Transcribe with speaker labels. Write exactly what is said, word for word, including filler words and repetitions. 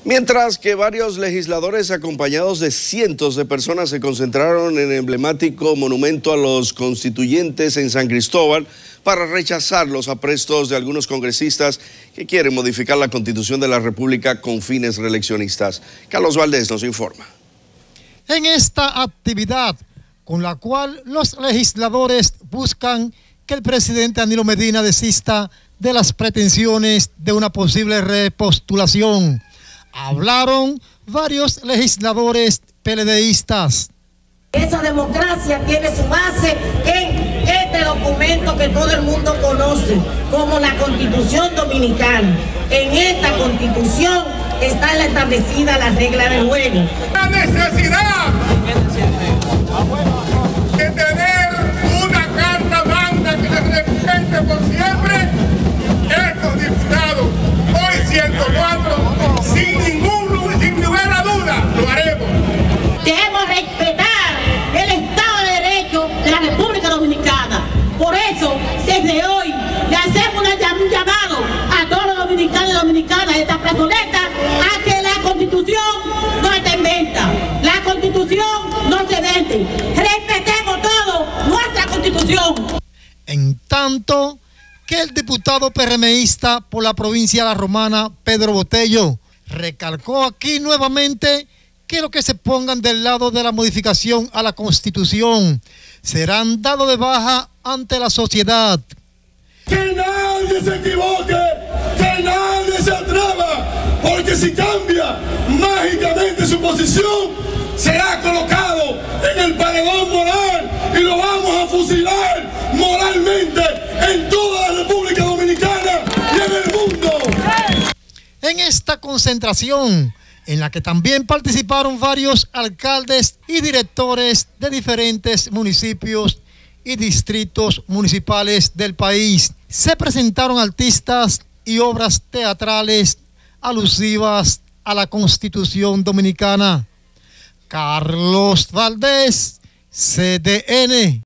Speaker 1: Mientras que varios legisladores acompañados de cientos de personas se concentraron en el emblemático monumento a los constituyentes en San Cristóbal para rechazar los aprestos de algunos congresistas que quieren modificar la Constitución de la República con fines reeleccionistas. Carlos Valdés nos informa.
Speaker 2: En esta actividad, con la cual los legisladores buscan que el presidente Danilo Medina desista de las pretensiones de una posible repostulación, hablaron varios legisladores PLDistas.
Speaker 3: Esa democracia tiene su base en este documento que todo el mundo conoce como la Constitución Dominicana. En esta Constitución está establecida la regla del juego.
Speaker 4: La necesidad de tener una carta magna que se represente por siempre estos diputados, hoy ciento cuatro, sin ningún, sin ninguna duda, lo haremos.
Speaker 3: Debemos respetar el Estado de Derecho de la República Dominicana. Por eso, desde hoy, le hacemos un llamado a todos los dominicanos y dominicanas de esta plazoleta a que la Constitución no esté en venta. La Constitución no se vende. Respetemos todo nuestra Constitución.
Speaker 2: En tanto que el diputado PRMista por la provincia de La Romana, Pedro Botello, recalcó aquí nuevamente que los que se pongan del lado de la modificación a la Constitución serán dados de baja ante la sociedad.
Speaker 5: Que nadie se equivoque, que nadie se atreva, porque si cambia mágicamente su posición, será colocado en el paredón moral y lo vamos a fusilar moralmente en toda la República Dominicana y en el mundo.
Speaker 2: En esta concentración, en la que también participaron varios alcaldes y directores de diferentes municipios y distritos municipales del país, se presentaron artistas y obras teatrales alusivas a la Constitución Dominicana. Carlos Valdés, C D N.